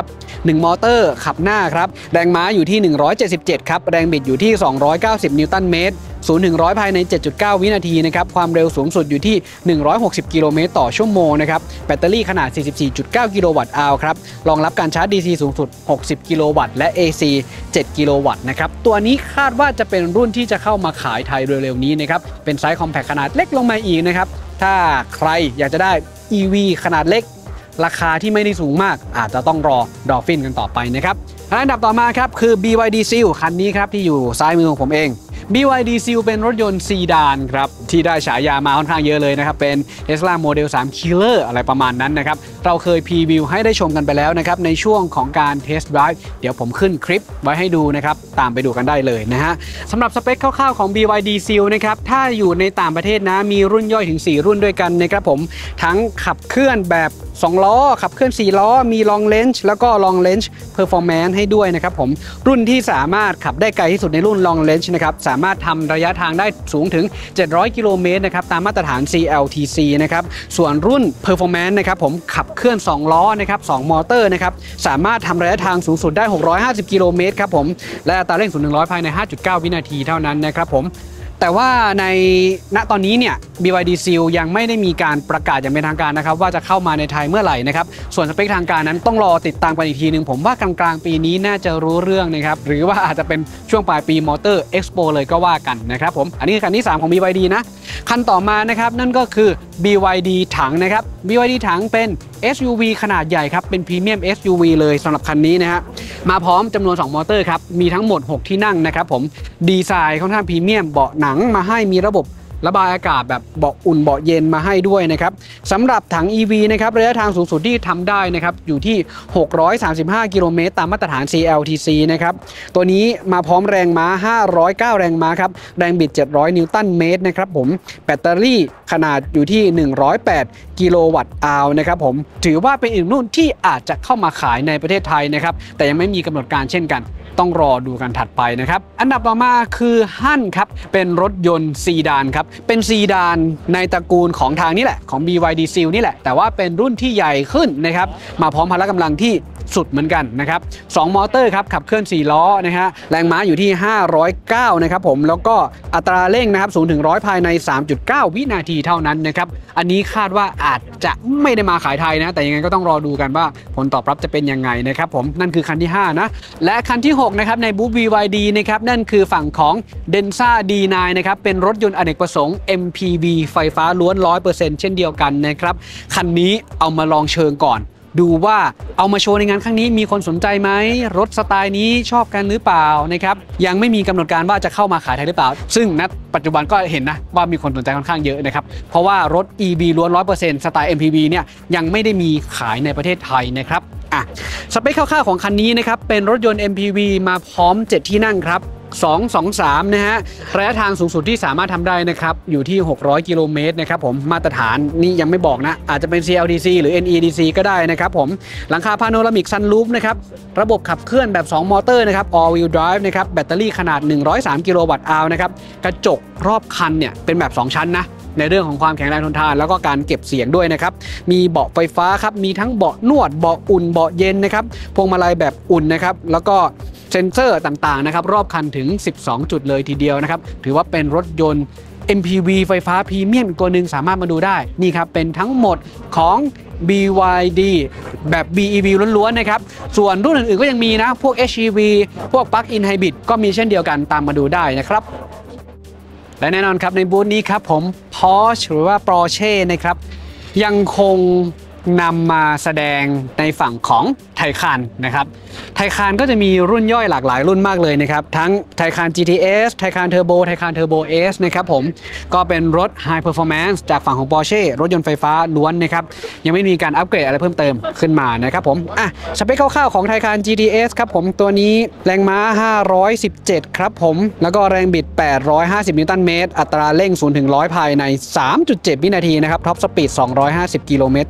หนึ่งมอเตอร์ขับหน้าครับแรงม้าอยู่ที่หนึ่งร้อยเจ็ดสิบเจ็ดครับแรงบิดอยู่ที่สองร้อยเก้าสิบนิวตันเมตรศูนย์ถึงร้อยภายใน เจ็ดจุดเก้า วินาทีนะครับความเร็วสูงสุดอยู่ที่หนึ่งร้อยหกสิบกิโลเมตรต่อชั่วโมงนะครับแบตเตอรี่ขนาด สี่สิบสี่จุดเก้า กิโลวัตต์อาวครับรองรับการชาร์จ ดี ซี สูงสุดหกสิบกิโลวัตต์และ เอ ซี เจ็ดกิโลวัตต์นะครับตัวนี้คาดว่าจะเป็นรุ่นที่จะเข้ามาขายไทยเร็วๆนี้นะครับเป็นไซส์คอมแพคขนาดเล็กลงมาอีกนะครับถ้าใครอยากจะได้ อี วี ขนาดเล็กราคาที่ไม่ได้สูงมากอาจจะต้องรอ Dolphin กันต่อไปนะครับอันดับต่อมาครับคือ บี วาย ดี Seal คันนี้ครับที่อยู่ซ้ายมือของผมเอง บี วาย ดี Seal เป็นรถยนต์ซีดานครับที่ได้ฉายามาค่อนข้างเยอะเลยนะครับเป็น Tesla Model สาม Killer อะไรประมาณนั้นนะครับเราเคยพรีวิวให้ได้ชมกันไปแล้วนะครับในช่วงของการ Test Drive เดี๋ยวผมขึ้นคลิปไว้ให้ดูนะครับตามไปดูกันได้เลยนะฮะสำหรับสเปคคร่าวๆของ บี วาย ดี Seal นะครับถ้าอยู่ในต่างประเทศนะมีรุ่นย่อยถึงสี่รุ่นด้วยกันนะครับผมทั้งขับเคลื่อนแบบสองล้อขับเคลื่อนสี่ล้อมี long range แล้วก็ long range performance ให้ด้วยนะครับผมรุ่นที่สามารถขับได้ไกลที่สุดในรุ่น long range นะครับสามารถทำระยะทางได้สูงถึงเจ็ดร้อยกิโลเมตรนะครับตามมาตรฐาน ซี แอล ที ซี นะครับส่วนรุ่น performance นะครับผมขับเคลื่อนสองล้อนะครับสองมอเตอร์นะครับสามารถทำระยะทางสูงสุดได้หกร้อยห้าสิบกิโลเมตรครับผมและอัตราเร่งศูนย์ถึงร้อยภายใน ห้าจุดเก้า วินาทีเท่านั้นนะครับผมแต่ว่าในณตอนนี้เนี่ย บี วาย ดี Seal ยังไม่ได้มีการประกาศอย่างเป็นทางการนะครับว่าจะเข้ามาในไทยเมื่อไหร่นะครับส่วนสเปคทางการนั้นต้องรอติดตามกันอีกทีนึงผมว่ากลางๆปีนี้น่าจะรู้เรื่องนะครับหรือว่าอาจจะเป็นช่วงปลายปีมอเตอร์เอ็กซ์โปเลยก็ว่ากันนะครับผมอันนี้คือคันที่สามของ บี วาย ดี นะคันต่อมานะครับนั่นก็คือ บี วาย ดี ถังนะครับ บี วาย ดี ถังเป็น เอส ยู วี ขนาดใหญ่ครับเป็นพรีเมียม เอส ยู วี เลยสำหรับคันนี้นะฮะมาพร้อมจำนวนสองมอเตอร์ครับมีทั้งหมดหกที่นั่งนะครับผมดีไซน์ค่อนข้างพรีเมียมเบาะหนังมาให้มีระบบระบายอากาศแบบเบาะอุ่นเบาะเย็นมาให้ด้วยนะครับสำหรับถัง อี วี นะครับระยะทางสูงสุดที่ทำได้นะครับอยู่ที่หกร้อยสามสิบห้ากิโลเมตรตามมาตรฐาน ซี แอล ที ซี นะครับตัวนี้มาพร้อมแรงม้าห้าร้อยเก้าแรงม้าครับแรงบิดเจ็ดร้อยนิวตันเมตรนะครับผมแบตเตอรี่ขนาดอยู่ที่หนึ่งร้อยแปดกิโลวัตต์อาวนะครับผมถือว่าเป็นอีกรุ่นที่อาจจะเข้ามาขายในประเทศไทยนะครับแต่ยังไม่มีกำหนดการเช่นกันต้องรอดูกันถัดไปนะครับอันดับต่อมาคือฮั่นครับเป็นรถยนต์ซีดานครับเป็นซีดานในตระกูลของทางนี้แหละของ บี วาย ดี Seal นี่แหละแต่ว่าเป็นรุ่นที่ใหญ่ขึ้นนะครับมาพร้อมพละกำลังที่สุดเหมือนกันนะครับสองมอเตอร์ครับขับเคลื่อนสี่ล้อนะฮะแรงม้าอยู่ที่ห้าร้อยเก้านะครับผมแล้วก็อัตราเร่งนะครับศูนย์ถึงร้อยภายใน สามจุดเก้า วินาทีเท่านั้นนะครับอันนี้คาดว่าอาจจะไม่ได้มาขายไทยนะแต่ยังไงก็ต้องรอดูกันว่าผลตอบรับจะเป็นยังไงนะครับผมนั่นคือคันที่ห้านะและคันที่หกนะครับในบูธ บี วาย ดี นะครับนั่นคือฝั่งของ Denza ดี ไนน์ นะครับเป็นรถยนต์อเนกประสงค์ เอ็ม พี วี ไฟฟ้าล้วน ร้อยเปอร์เซ็นต์ เช่นเดียวกันนะครับคันนี้เอามาลองเชิงก่อนดูว่าเอามาโชว์ในงานครั้งนี้มีคนสนใจไหมรถสไตล์นี้ชอบกันหรือเปล่านะครับยังไม่มีกำหนดการว่าจะเข้ามาขายไทยหรือเปล่าซึ่งณปัจจุบันก็เห็นนะว่ามีคนสนใจค่อนข้างเยอะนะครับเพราะว่ารถ อี วี ล้วน ร้อยเปอร์เซ็นต์ สไตล์ เอ็ม พี วี เนี่ยยังไม่ได้มีขายในประเทศไทยนะครับอ่ะสเปคคร่าวๆของคันนี้นะครับเป็นรถยนต์ เอ็ม พี วี มาพร้อมเจ็ดที่นั่งครับสอง สอง สามนะฮะระยะทางสูงสุดที่สามารถทำได้นะครับอยู่ที่หกร้อยกิโลเมตรนะครับผมมาตรฐานนี่ยังไม่บอกนะอาจจะเป็น ซี แอล ที ซี หรือ เอ็น อี ดี ซี ก็ได้นะครับผมหลังคาพาโนรามิกซันรูฟนะครับระบบขับเคลื่อนแบบสองมอเตอร์นะครับ all wheel drive นะครับแบตเตอรี่ขนาดหนึ่งร้อยสามกิโลวัตต์อาวนะครับกระจกรอบคันเนี่ยเป็นแบบสองชั้นนะในเรื่องของความแข็งแรงทนทานแล้วก็การเก็บเสียงด้วยนะครับมีเบาะไฟฟ้าครับมีทั้งเบาะนวดเบาะอุ่นเบาะเย็นนะครับพวงมาลัยแบบอุ่นนะครับแล้วก็เซ็นเซอร์ต่างๆนะครับรอบคันถึงสิบสองจุดเลยทีเดียวนะครับถือว่าเป็นรถยนต์ เอ็ม พี วี ไฟฟ้าพรีเมียมอีกตัวหนึ่งสามารถมาดูได้นี่ครับเป็นทั้งหมดของ บี วาย ดี แบบ บี อี วี ล้วนๆนะครับส่วนรุ่นอื่นๆก็ยังมีนะพวก เอช อี วี พวก Plug-in Hybrid ก็มีเช่นเดียวกันตามมาดูได้นะครับและแน่นอนครับในบูธนี้ครับผม Porsche หรือว่า Porsche นะครับยังคงนำมาแสดงในฝั่งของไทคานนะครับไทคานก็จะมีรุ่นย่อยหลากหลายรุ่นมากเลยนะครับทั้งไทคาน จี ที เอส ไทคานเทอร์โบไทคานเทอร์โบ เอส นะครับผมก็เป็นรถ High Performance จากฝั่งของ Porsche รถยนต์ไฟฟ้าล้วนนะครับยังไม่มีการอัปเกรดอะไรเพิ่มเติมขึ้นมานะครับผมอ่ะสเปคคร่าวๆของไทคาน จี ที เอส ครับผมตัวนี้แรงม้าห้าร้อยสิบเจ็ดครับผมแล้วก็แรงบิดแปดร้อยห้าสิบนิวตันเมตรอัตราเร่งศูนย์ถึงร้อยภายใน สามจุดเจ็ด วินาทีนะครับท็อปสปีดสองร้อยห้าสิบกิโลเมตรต่อชั่วโมง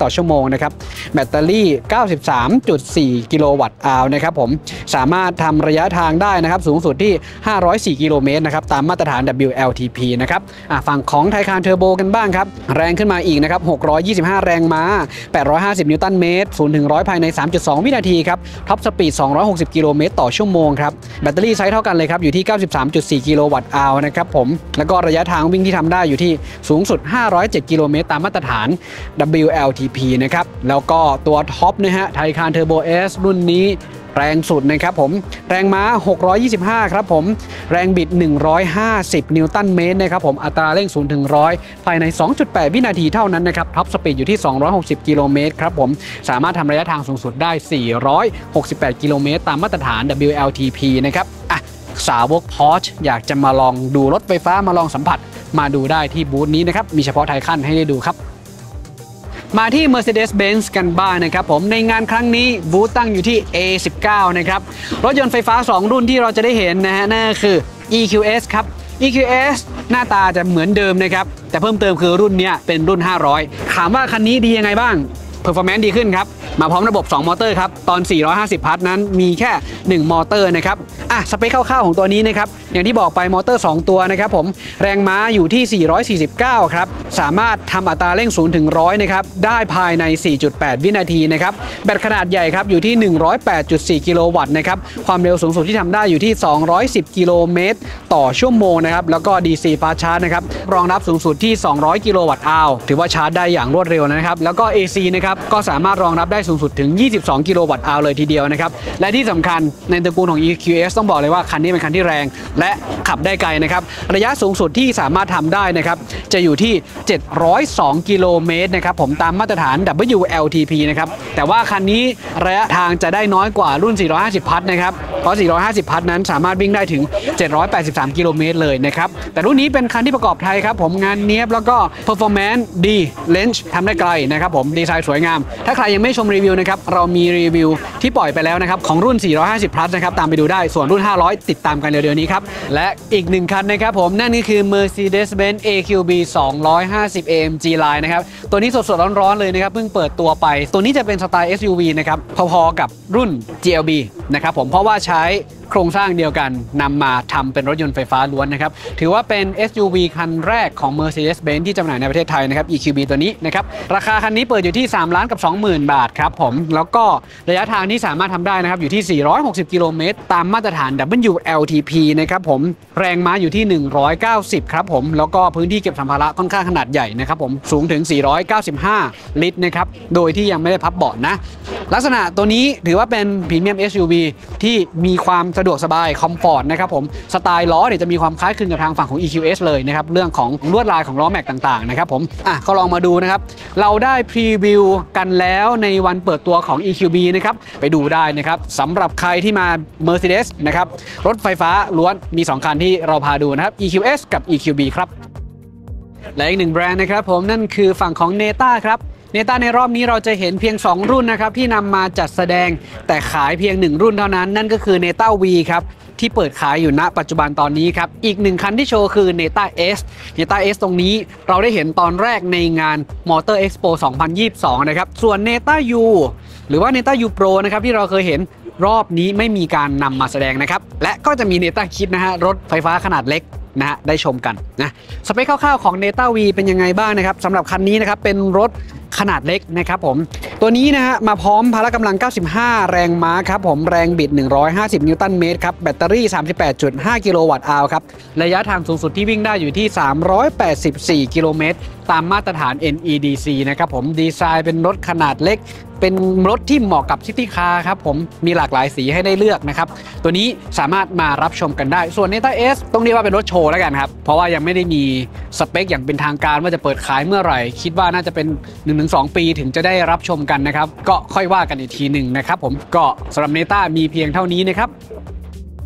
นะครับแบตเตอรี่ เก้าสิบสามจุดสี่ กิโลวัตต์อาวนะครับผมสามารถทำระยะทางได้นะครับสูงสุดที่ห้าร้อยสี่กิโลเมตรนะครับตามมาตรฐาน ดับเบิลยู แอล ที พี นะครับฝั่งของไทคานเทอร์โบกันบ้างครับแรงขึ้นมาอีกนะครับหกร้อยยี่สิบห้าแรงม้าแปดร้อยห้าสิบนิวตันเมตรศูนย์ถึงหนึ่งร้อยภายใน สามจุดสอง วินาทีครับท็อปสปีดสองร้อยหกสิบกิโลเมตรต่อชั่วโมงครับแบตเตอรี่ไซส์เท่ากันเลยครับอยู่ที่ เก้าสิบสามจุดสี่ กิโลวัตต์อาวนะครับผมแล้วก็ระยะทางวิ่งที่ทำได้อยู่ที่สูงสุดห้าร้อยเจ็ดกิโลเมตรตามมาตรฐาน ดับเบิลยู แอล ที พี นะครับแล้วก็ตัวท็อปนะฮะไทคานเทอร์โบ S รุ่นนี้แรงสุดนะครับผมแรงม้าหกร้อยยี่สิบห้าครับผมแรงบิดหนึ่งร้อยห้าสิบนิวตันเมตรนะครับผมอัตราเร่งศูนย์ถึงหนึ่งร้อยภายใน สองจุดแปด วินาทีเท่านั้นนะครับท็อปสปีดอยู่ที่สองร้อยหกสิบกิโลเมตรครับผมสามารถทำระยะทางสูงสุดได้สี่ร้อยหกสิบแปดกิโลเมตรตามมาตรฐาน ดับเบิลยู แอล ที พี นะครับอ่ะสาวก Porsche อยากจะมาลองดูรถไฟฟ้ามาลองสัมผัสมาดูได้ที่บูธนี้นะครับมีเฉพาะไทคันให้ได้ดูครับมาที่ Mercedes-Benz กันบ้าง นะครับผมในงานครั้งนี้บูธตั้งอยู่ที่ เอ สิบเก้า นะครับรถยนต์ไฟฟ้าสองรุ่นที่เราจะได้เห็นนะฮะนั่นคือ อี คิว เอส ครับ อี คิว เอส หน้าตาจะเหมือนเดิมนะครับแต่เพิ่มเติมคือรุ่นนี้เป็นรุ่นห้าร้อยถามว่าคันนี้ดียังไงบ้าง Performance ดีขึ้นครับมาพร้อมระบบสองมอเตอร์ครับตอนสี่ร้อยห้าสิบพัทนั้นมีแค่หนึ่งมอเตอร์นะครับอ่ะสเปคคร่าวๆของตัวนี้นะครับอย่างที่บอกไปมอเตอร์สองตัวนะครับผมแรงม้าอยู่ที่สี่ร้อยสี่สิบเก้าครับสามารถทำอัตราเร่งศูนย์ถึงหนึ่งร้อยนะครับได้ภายใน สี่จุดแปด วินาทีนะครับแบตขนาดใหญ่ครับอยู่ที่ หนึ่งร้อยแปดจุดสี่ กิโลวัตต์นะครับความเร็วสูงสุดที่ทำได้อยู่ที่สองร้อยสิบกิโลเมตรต่อชั่วโมงนะครับแล้วก็ ดี ซี Fast Charge นะครับรองรับสูงสุดที่สองร้อยกิโลวัตต์อาวถือว่าชาร์จได้อย่างรวดเร็วนะครับแล้วก็ เอ ซี นะครับก็สามารถรองรับได้สูงสุดถึงยี่สิบสองกิโลวัตต์อาวเลยทีเดียวนะครับและที่สำคัญในตระกูลของ อี คิว เอส ต้องบอกเลยว่าคันนี้เป็นคันที่แรงและขับได้ไกลนะครับระยะสูงสุดที่สามารถทำได้นะครับจะอยู่ที่เจ็ดร้อยสองกิโลเมตรนะครับผมตามมาตรฐาน ดับเบิลยู แอล ที พี นะครับแต่ว่าคันนี้ระยะทางจะได้น้อยกว่ารุ่นสี่ร้อยห้าสิบพัทนะครับเพราะสี่ร้อยห้าสิบพัทนั้นสามารถวิ่งได้ถึงเจ็ดร้อยแปดสิบสามกิโลเมตรเลยนะครับแต่รุ่นนี้เป็นคันที่ประกอบไทยครับผมงานเนียบแล้วก็ performance ดีเลนส์ทำได้ไกลนะครับผมดีไซน์สวยงามถ้าใครยังไม่ชมรีวิวนะครับเรามีรีวิวที่ปล่อยไปแล้วนะครับของรุ่นสี่ร้อยห้าสิบ plus นะครับตามไปดูได้ส่วนรุ่นห้าร้อยติดตามกันเร็วๆนี้ครับและอีกหนึ่งคันนะครับผมนั่นก็คือ Mercedes-Benz เอ คิว บี สองร้อยห้าสิบ เอ เอ็ม จี Line นะครับตัวนี้สดๆร้อนๆเลยนะครับเพิ่งเปิดตัวไปตัวนี้จะเป็นสไตล์ เอส ยู วี นะครับพอๆกับรุ่น จี แอล บี นะครับผมเพราะว่าใช้โครงสร้างเดียวกันนำมาทำเป็นรถยนต์ไฟฟ้าล้วนนะครับถือว่าเป็น เอส ยู วี คันแรกของ Mercedes-Benz ที่จำหน่ายในประเทศไทยนะครับ อี คิว บี ตัวนี้นะครับราคาคันนี้เปิดอยู่ที่สามล้านกับสองหมื่นบาทครับผมแล้วก็ระยะทางที่สามารถทำได้นะครับอยู่ที่สี่ร้อยหกสิบกิโลเมตรตามมาตรฐาน ดับเบิลยู แอล ที พี นะครับผมแรงม้าอยู่ที่หนึ่งร้อยเก้าสิบครับผมแล้วก็พื้นที่เก็บสัมภาระค่อนข้างขนาดใหญ่นะครับผมสูงถึงสี่ร้อยเก้าสิบห้าลิตรนะครับโดยที่ยังไม่ได้พับเบาะนะลักษณะตัวนี้ถือว่าเป็นพรีเมียม เอส ยู วี ที่มีความสะดวกสบายคอมฟอร์ตนะครับผมสไตล์ล้อเนี่ยจะมีความคล้ายคลึงกับทางฝั่งของ อี คิว เอส เลยนะครับเรื่องของลวดลายของล้อแม็กต่างๆนะครับผมอ่ะก็ลองมาดูนะครับเราได้พรีวิวกันแล้วในวันเปิดตัวของ อี คิว บี นะครับไปดูได้นะครับสำหรับใครที่มา Mercedes นะครับรถไฟฟ้าล้วนมีสองคันที่เราพาดูนะครับ อี คิว เอส กับ อี คิว บี ครับและอีกหนึ่งแบรนด์นะครับผมนั่นคือฝั่งของ เนต้า ครับเนต้าในรอบนี้เราจะเห็นเพียงสองรุ่นนะครับที่นำมาจัดแสดงแต่ขายเพียงหนึ่งรุ่นเท่านั้นนั่นก็คือ เนต้า วี ครับที่เปิดขายอยู่ณปัจจุบันตอนนี้ครับอีกหนึ่งคันที่โชว์คือ เนต้า เอส เนต้า เอส ตรงนี้เราได้เห็นตอนแรกในงาน Motor Expo สองพันยี่สิบสองนะครับส่วน เนต้า ยู หรือว่า เนต้า ยู Pro นะครับที่เราเคยเห็นรอบนี้ไม่มีการนำมาแสดงนะครับและก็จะมี เนต้า คิดนะฮะรถไฟฟ้าขนาดเล็กนะฮะได้ชมกันนะสเปคคร่าวๆของ เนต้า วี เป็นยังไงบ้างนะครับสำหรับคันนี้นะครับเป็นรถขนาดเล็กนะครับผมตัวนี้นะฮะมาพร้อมพละกำลังเก้าสิบห้าแรงม้าครับผมแรงบิดหนึ่งร้อยห้าสิบนิวตันเมตรครับแบตเตอรี่ สามสิบแปดจุดห้า กิโลวัตต์อาวครับระยะทางสูงสุดที่วิ่งได้อยู่ที่สามร้อยแปดสิบสี่กิโลเมตรตามมาตรฐาน เอ็น อี ดี ซี นะครับผมดีไซน์เป็นรถขนาดเล็กเป็นรถที่เหมาะกับซิตี้คาร์ครับผมมีหลากหลายสีให้ได้เลือกนะครับตัวนี้สามารถมารับชมกันได้ส่วน เนต้า เอส ต้องเรียกว่าเป็นรถโชว์แล้วกันครับเพราะว่ายังไม่ได้มีสเปคอย่างเป็นทางการว่าจะเปิดขายเมื่อไหร่คิดว่าน่าจะเป็น หนึ่งถึงสอง ปีถึงจะได้รับชมกันนะครับก็ค่อยว่ากันอีกทีหนึ่งนะครับผมก็สำหรับ เนต้า มีเพียงเท่านี้นะครับ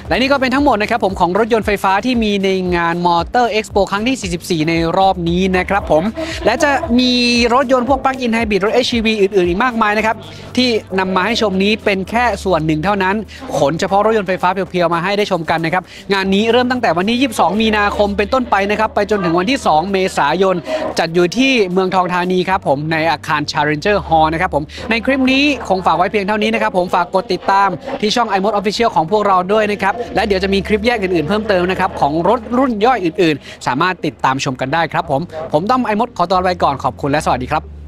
และนี่ก็เป็นทั้งหมดนะครับผมของรถยนต์ไฟฟ้าที่มีในงาน Motor Expo ครั้งที่ สี่สิบสี่ ในรอบนี้นะครับผมและจะมีรถยนต์พวก Plug-in Hybrid รถ เอช อี วี อื่นๆอีกมากมายนะครับที่นำมาให้ชมนี้เป็นแค่ส่วนหนึ่งเท่านั้นขนเฉพาะรถยนต์ไฟฟ้าเพียวๆมาให้ได้ชมกันนะครับงานนี้เริ่มตั้งแต่วันที่ยี่สิบสองมีนาคมเป็นต้นไปนะครับไปจนถึงวันที่สองเมษายนจัดอยู่ที่เมืองทองธานีครับผมในอาคาร Challenger Hall นะครับผมในคลิปนี้คงฝากไว้เพียงเท่านี้นะครับผมฝากกดติดตามที่ช่อง iMode Official ของพวกเราด้วยนะครับและเดี๋ยวจะมีคลิปแยกอื่นๆเพิ่มเติมนะครับของรถรุ่นย่อยอื่นๆสามารถติดตามชมกันได้ครับผมผมต้อม iMode ขอตัวไปก่อนขอบคุณและสวัสดีครับ